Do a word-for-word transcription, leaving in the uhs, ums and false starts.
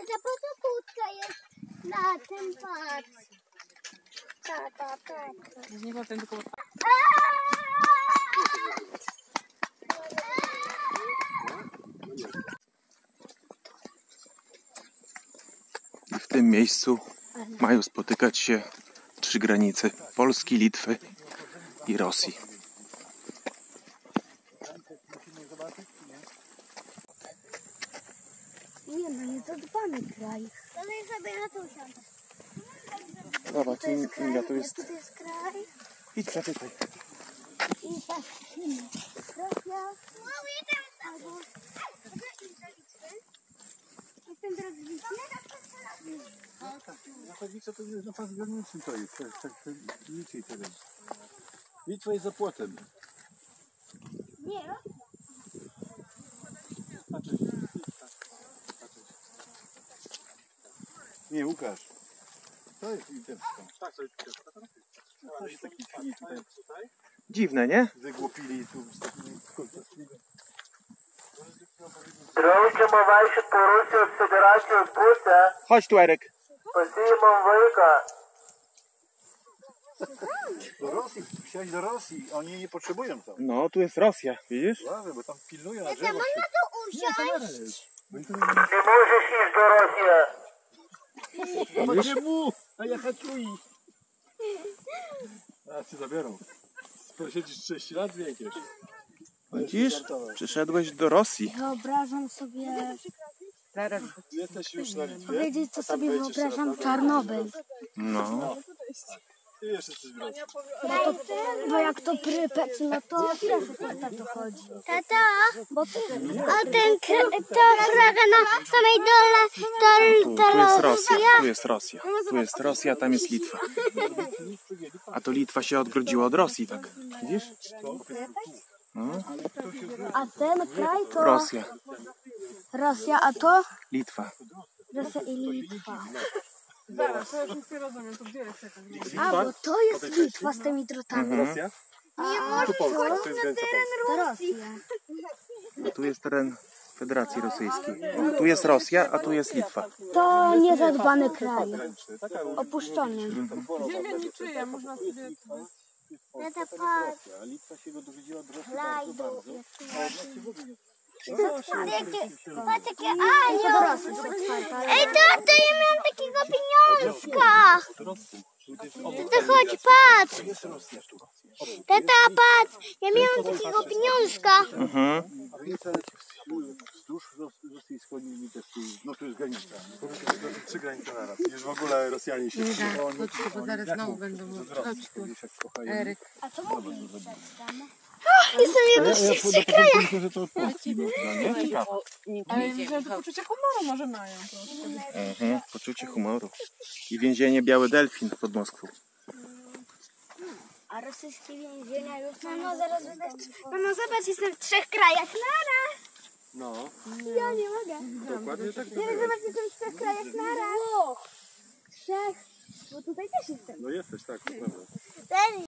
Tata, po co kłódka jest na tym patrz? Tata, tata. Nie ma ten tylko... W tym miejscu mają spotykać się trzy granice: Polski, Litwy i Rosji. Nie no, nie zadbany kraj. Dalej sobie na to usiądę. Zobacz, Inga, tu jest... To jest kraj. Idź, przeczytaj. I patrzymy. Rosja. Albo... Jestem teraz w Litwie? Zachodnica to jest na pas graniczny to jest, tak, tak, niczej tyle. Litwa jest za płotem. Nie, Rosja. Nie, Łukasz. To jest litewska. Tak, to jest litewska. To jest taki pili tutaj. Dziwne, nie? Wygłupili tu z takimi kultami. Здравствуйте, товарищи по Руси от Федерации от Путя. Chodź tu, Erek. Спасибо, Войка. Do Rosji, chciałeś do Rosji, oni nie potrzebują tam. No, tu jest Rosja, widzisz? Ławy, bo tam pilnują na Tata, drzewo. można tu usiąść? Ты можешь iść do Rosji. Почему? А я хочу iść. A cię zabiorą. Posiedzisz trzydzieści lat, wiekieś. Widzisz? Przyszedłeś do Rosji. Wyobrażam sobie... Zaraz. Jesteś już na Litwie? Powiedzieć, co A tam sobie wejdziesz teraz wyobrażam na- Czarnobyl. No. Ty jeszcze jesteś w Rosji. Bo, to, bo jak to Prypec, no to wiesz, o co to chodzi. Tata, bo a ten, ta flaga na samej dole, Tu, to, tu jest Rosja, tu jest Rosja. Tu jest Rosja, tam jest Litwa. A to Litwa się odgrodziła od Rosji, tak? Widzisz? No. a ten kraj to Rosja, Rosja, a to Litwa. Rosja i Litwa. Zaraz, to już nic nie rozumiem, to gdzie jest taka? A, bo to jest Litwa z tymi drutami. Rosja? Nie Tu może Polska, to jest granica Polska. to Rosja. No, tu jest teren Federacji Rosyjskiej. O, tu jest Rosja, a tu jest Litwa. To niezadbany kraj. Opuszczony. Ziemia niczyja, można sobie... Tata, patrz, A Litwa się go dowiedziała od Rosji Lajdu. bardzo, bardzo. A od nas się w ogóle nie... Patrz, jakie anioł. Ej, tato, ja miałam takiego pieniążka. Tata, chodź, patrz. Jest Rosja tu. Tata, patrz, ja miałam takiego pieniążka. Mhm. A więc wzdłuż Ros- rosyjskiej litewskiej, no tu jest granica. To są trzy granice naraz. Już w ogóle Rosjanie się... Chodź tu, bo zaraz znowu będą mówić. Chodź tu, Wiesz, jak kochają. Eryk. A co mówisz? Jestem jedną z tych trzech krajach. Myślę, że to od Polski, no, nie? Ciekawe. Ale myślę, że poczucie humoru może mają. Mhm. Poczucie humoru. I więzienie Biały Delfin pod Moskwą. A rosyjskie więzienia już... Mamo, zaraz będę... Mamo, zobacz, jestem w trzech krajach. Nara! No, Ja nie mogę. dokładnie tak. Ja zobacz, jestem w trzech krajach. Nara! Trzech. Bo tutaj też jestem. No jesteś, tak, to prawda. Ten